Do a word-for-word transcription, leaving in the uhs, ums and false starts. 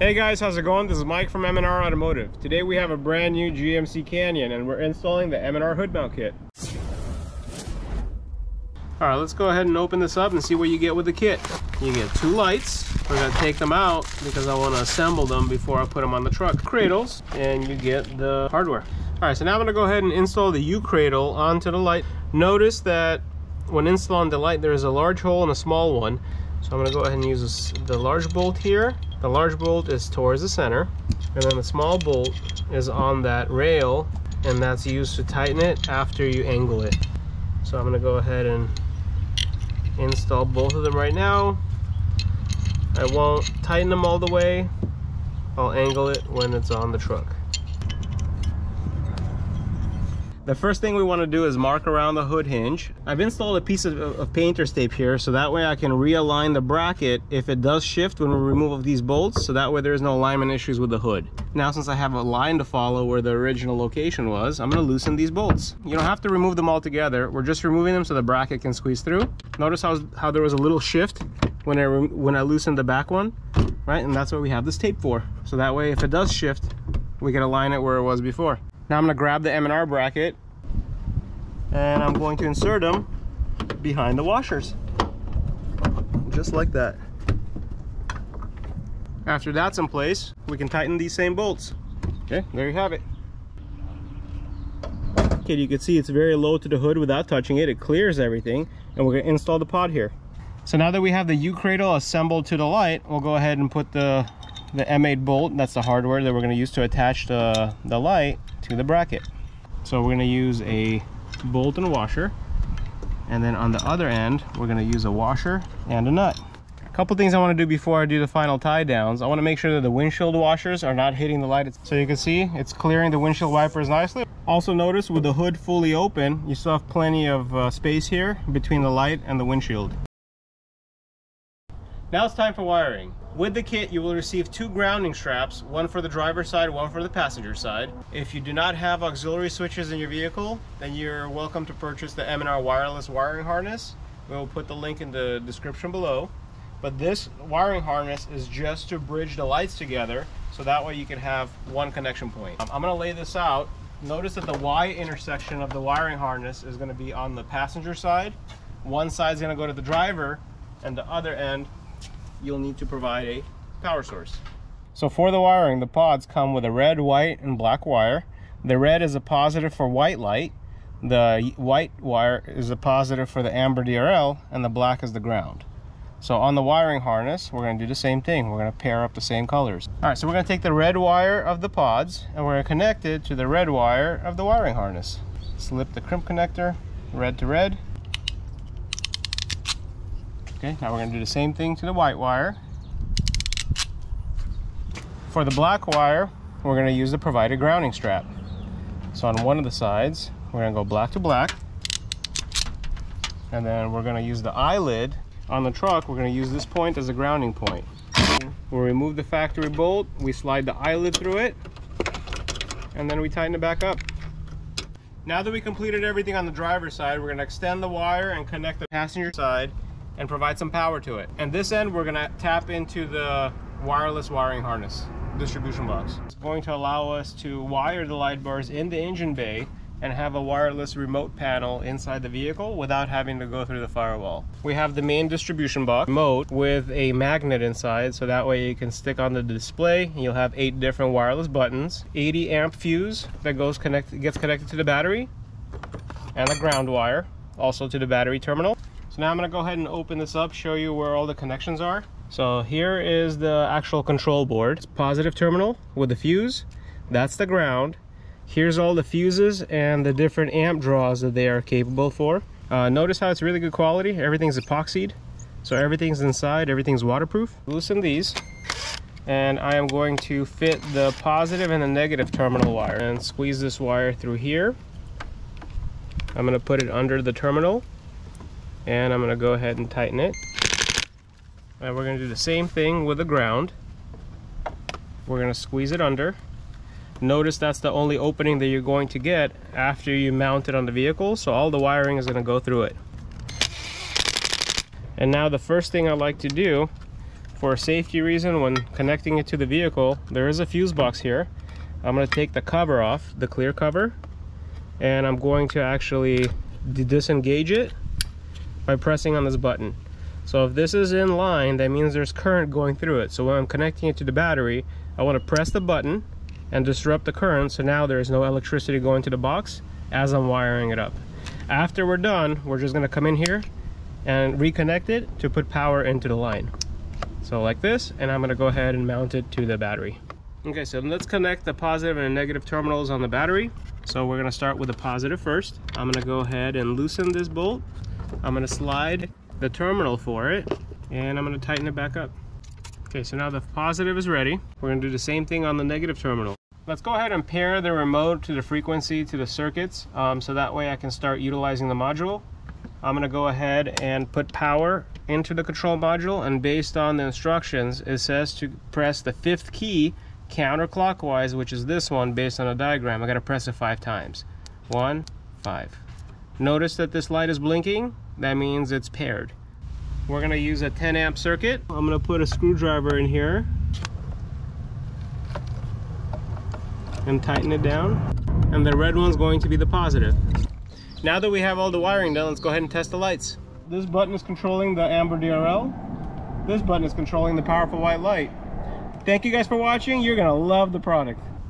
Hey guys, how's it going? This is Mike from M and R Automotive. Today we have a brand new G M C Canyon and we're installing the M and R hood mount kit. Alright, let's go ahead and open this up and see what you get with the kit. You get two lights. We're going to take them out because I want to assemble them before I put them on the truck. Cradles, and you get the hardware. Alright, so now I'm going to go ahead and install the U-cradle onto the light. Notice that when installing the light there is a large hole and a small one. So I'm going to go ahead and use this, the large bolt here. The large bolt is towards the center, and then the small bolt is on that rail, and that's used to tighten it after you angle it. So I'm going to go ahead and install both of them right now. I won't tighten them all the way. I'll angle it when it's on the truck. The first thing we want to do is mark around the hood hinge. I've installed a piece of, of painter's tape here, so that way I can realign the bracket if it does shift when we remove these bolts, so that way there's no alignment issues with the hood. Now, since I have a line to follow where the original location was, I'm going to loosen these bolts. You don't have to remove them all together. We're just removing them so the bracket can squeeze through. Notice how, how there was a little shift when I, when I loosened the back one, right? And that's what we have this tape for. So that way if it does shift, we can align it where it was before. Now I'm going to grab the M and R bracket and I'm going to insert them behind the washers, just like that. After that's in place, we can tighten these same bolts. Okay, there you have it. Okay, you can see it's very low to the hood without touching it. It clears everything, and we're going to install the pod here. So now that we have the U-cradle assembled to the light, we'll go ahead and put the, the M eight bolt, that's the hardware that we're going to use to attach the, the light to the bracket. So we're going to use a bolt and washer, and then on the other end we're going to use a washer and a nut. A couple things I want to do before I do the final tie downs. I want to make sure that the windshield washers are not hitting the light, so you can see it's clearing the windshield wipers nicely. Also notice with the hood fully open, you still have plenty of uh, space here between the light and the windshield. Now it's time for wiring. With the kit, you will receive two grounding straps, one for the driver's side, one for the passenger side. If you do not have auxiliary switches in your vehicle, then you're welcome to purchase the M and R Wireless Wiring Harness. We'll put the link in the description below. But this wiring harness is just to bridge the lights together, so that way you can have one connection point. I'm going to lay this out. Notice that the Y intersection of the wiring harness is going to be on the passenger side. One side is going to go to the driver, and the other end you'll need to provide a power source. So for the wiring, the pods come with a red, white, and black wire. The red is a positive for white light, the white wire is a positive for the amber D R L, and the black is the ground. So on the wiring harness, we're going to do the same thing. We're going to pair up the same colors. All right, so we're going to take the red wire of the pods and we're going to connect it to the red wire of the wiring harness. Slip the crimp connector, red to red. Okay, now we're going to do the same thing to the white wire. For the black wire, we're going to use the provided grounding strap. So on one of the sides, we're going to go black to black. And then we're going to use the eyelid. On the truck, we're going to use this point as a grounding point. We'll remove the factory bolt, we slide the eyelid through it, and then we tighten it back up. Now that we completed everything on the driver's side, we're going to extend the wire and connect the passenger side and provide some power to it. And this end, we're going to tap into the wireless wiring harness distribution box. It's going to allow us to wire the light bars in the engine bay and have a wireless remote panel inside the vehicle without having to go through the firewall. We have the main distribution box remote with a magnet inside, so that way you can stick on the display. You'll have eight different wireless buttons, eighty amp fuse that goes connect gets connected to the battery, and a ground wire also to the battery terminal. So now I'm going to go ahead and open this up, show you where all the connections are. So here is the actual control board. It's positive terminal with the fuse. That's the ground. Here's all the fuses and the different amp draws that they are capable for. Uh, notice how it's really good quality. Everything's epoxied. So everything's inside, everything's waterproof. Loosen these. And I am going to fit the positive and the negative terminal wire and squeeze this wire through here. I'm going to put it under the terminal. And I'm going to go ahead and tighten it. And we're going to do the same thing with the ground. We're going to squeeze it under. Notice that's the only opening that you're going to get after you mount it on the vehicle, so all the wiring is going to go through it. And now the first thing I like to do for a safety reason, when connecting it to the vehicle, there is a fuse box here. I'm going to take the cover off, the clear cover, and I'm going to actually disengage it by pressing on this button. So if this is in line, that means there's current going through it. So when I'm connecting it to the battery, I want to press the button and disrupt the current, so now there's no electricity going to the box as I'm wiring it up. After we're done, we're just going to come in here and reconnect it to put power into the line. So like this, and I'm going to go ahead and mount it to the battery. Okay, so let's connect the positive and negative terminals on the battery. So we're going to start with the positive first. I'm going to go ahead and loosen this bolt. I'm going to slide the terminal for it, and I'm going to tighten it back up. Okay, so now the positive is ready. We're going to do the same thing on the negative terminal. Let's go ahead and pair the remote to the frequency to the circuits, um, so that way I can start utilizing the module. I'm going to go ahead and put power into the control module, and based on the instructions, it says to press the fifth key counterclockwise, which is this one based on a diagram. I got to press it five times. One, five. Notice that this light is blinking. That means it's paired. We're going to use a ten amp circuit. I'm going to put a screwdriver in here and tighten it down. And the red one's going to be the positive. Now that we have all the wiring done, let's go ahead and test the lights. This button is controlling the amber D R L. This button is controlling the powerful white light. Thank you guys for watching. You're going to love the product.